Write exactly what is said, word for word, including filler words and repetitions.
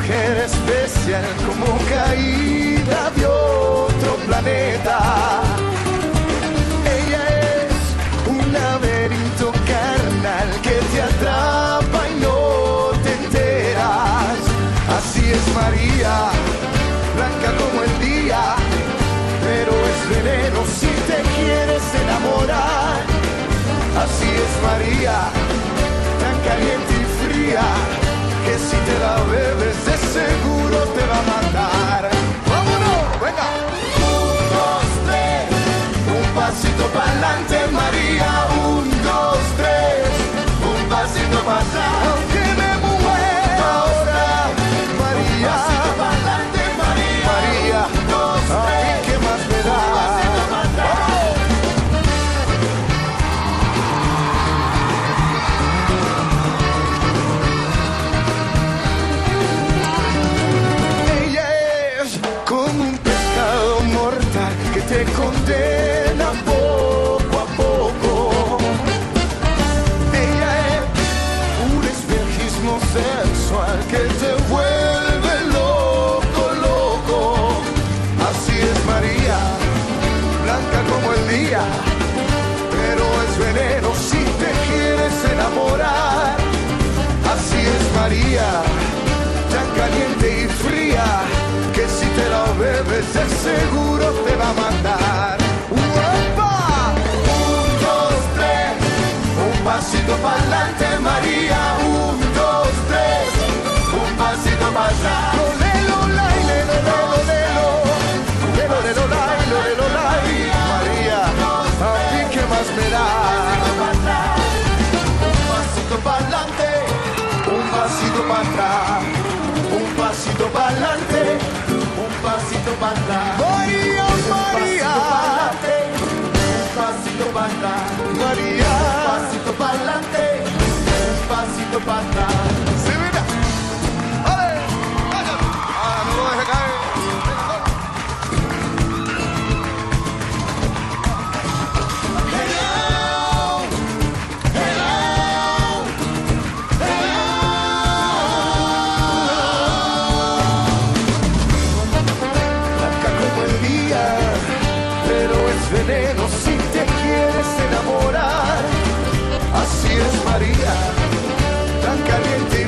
mujer especial como caída de otro planeta. Ella es un laberinto carnal que te atrapa y no te enteras. Así es María, blanca como el día, pero es veneno si te quieres enamorar. Así es María, tan caliente y fría, que si te la bebes de seguro te va a matar. ¡Vámonos! ¡Venga! Un, dos, tres, un pasito para adelante María. Un, dos, tres, un pasito para atrás. Aunque me muera ahora, María. Un pasito para adelante María. María, un, dos, tres, ¿qué más me da? Un pasito para atrás. Te condena poco a poco. Ella es un espejismo sexual que te vuelve loco, loco. Así es María, blanca como el día, pero es veneno si te quieres enamorar. Así es María, tan caliente y fría, que si te la bebes de seguro te va a matar. ¡Uepa! Un, dos, tres, un pasito para adelante María. Un, dos, tres, un pasito para atrás. Lelo, lai, lelo, lelo, lelo, lelo, lelo, lai, lelo, lelo, lai. María, a mí qué más me da. Un pasito para adelante, un pasito para atrás. Un pasito para adelante, un pasito para atrás. María, María. Un pasito para atrás. María. Un pasito para adelante, un pasito para atrás. Sí, mira. ¡Ale! ¡Vaya! Ah, no lo deje caer. Veneno si te quieres enamorar. Así es María, tan caliente